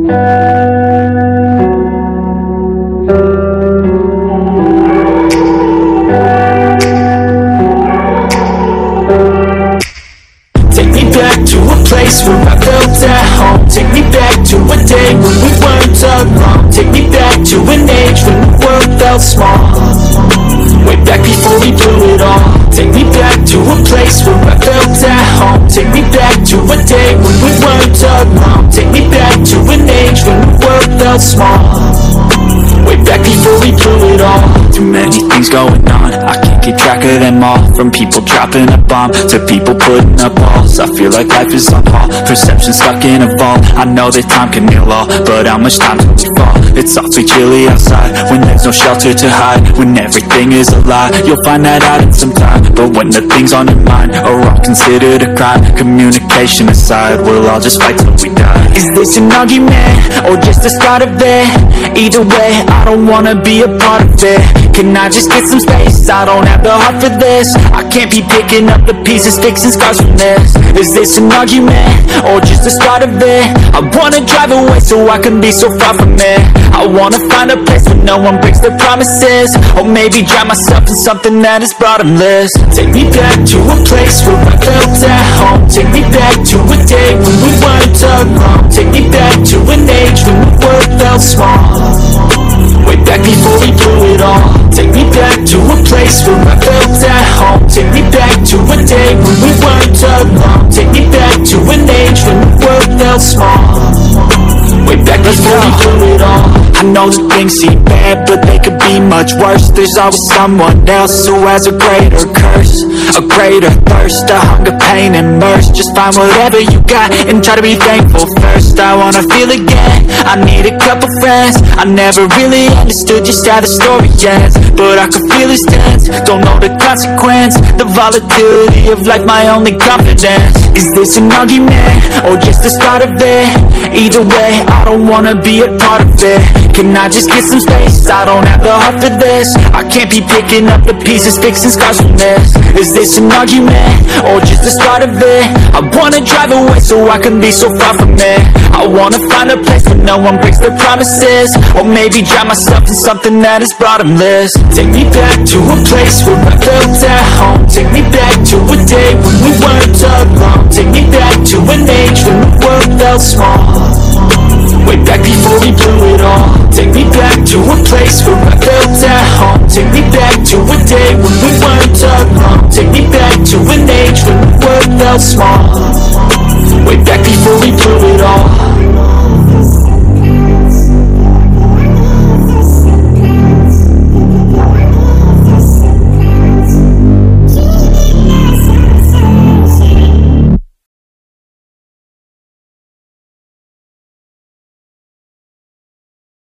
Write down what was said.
Take me back to a place where I felt at home. Take me back to a day when we weren't alone. Take me back to an age when the world felt small. Way back before we blew it all. Take me back to a place where I felt at home. Take me back to a day when we weren't alone. Take me back to an age when the world felt small. Way back before we blew it all. Too many things going on, I can't keep track of them all. From people dropping a bomb to people putting up walls. I feel like life is on hold, perception stuck in a vault. I know that time can heal all, but how much time till we fall? It's awfully chilly outside, when there's no shelter to hide. When everything is a lie, you'll find that out in some time. But when the things on your mind are all considered a crime, communication aside, we'll all just fight till we die. Is this an argument, or just the start of it? Either way, I don't wanna be a part of it. Can I just get some space? I don't have the heart for this. I can't be picking up the pieces, fixing scars from this. Is this an argument, or just the start of it? I wanna drive away so I can be so far from it. I wanna find a place where no one breaks their promises, or maybe drown myself in something that is bottomless. Take me back to a place where I felt at home. Take me back to a day when we weren't alone. Take me back to an age when the world felt small. Way back before we blew it all. Take me back to a place where I felt at home. Take me back to a day when we weren't alone. Take me back to an age when the world felt small. Way back before we blew it all. I know that things seem bad, but they could be much worse. There's always someone else who has a greater curse, a greater thirst, a hunger, pain, and mercy. Just find whatever you got and try to be thankful first. I wanna feel again, I need a couple friends. I never really understood just how the story ends, but I can feel it's tense. Don't know the consequence, the volatility of life, my only confidence. Is this an argument, or just the start of it? Either way, I don't wanna be a part of it. Can I just get some space? I don't have the heart for this. I can't be picking up the pieces, fixing scars from this. Is this an argument, or just the start of it? I wanna drive away so I can be so far from it. I wanna find a place where no one breaks their promises, or maybe drown myself in something that is bottomless. Take me back to a place where I felt at home. Take me back to a day when we weren't alone. Take me back to an age when the world felt small. Way back before we blew it all. Take me back to a place where I felt at home. Take me back to a day when we weren't alone. Take me back to an age when the world felt small. Way back before we blew it all.